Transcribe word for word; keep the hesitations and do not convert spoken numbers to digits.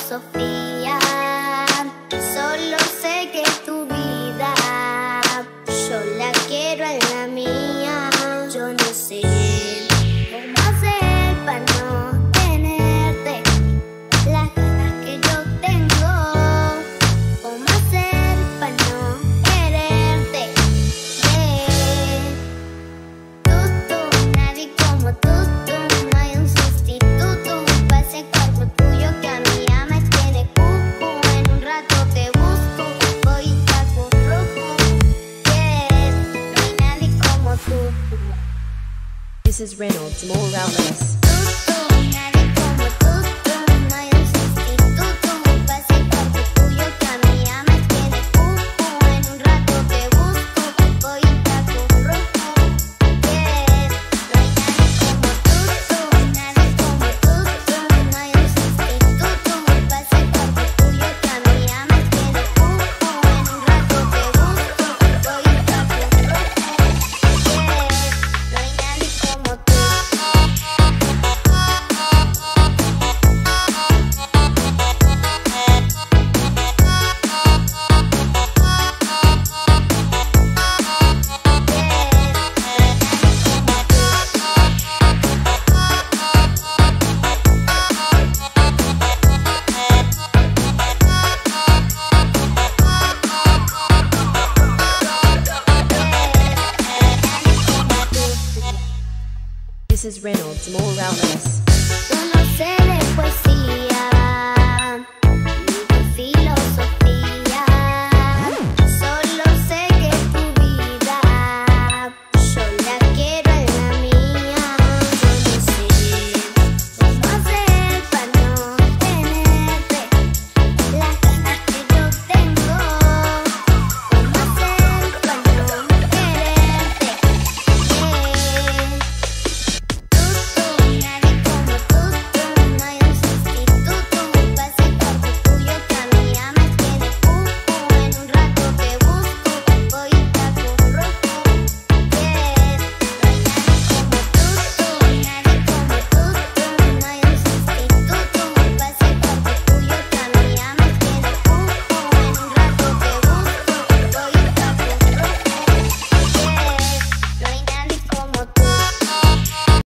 filosofía. Solo sé que es tu vida, yo la quiero en la mía. Yo no sé cómo hacer para no tenerte las ganas que yo tengo. Cómo hacer para no quererte. Yeah. Tú, tú, nadie como tú, tú. No hay un sustituto para ese cuerpo tuyo que a mí ya me tiene cucu. En un rato te busco, voy y taco rojo. Yeah. No hay nadie como tú. This is Reynolds Morales. This is Reynolds Morales.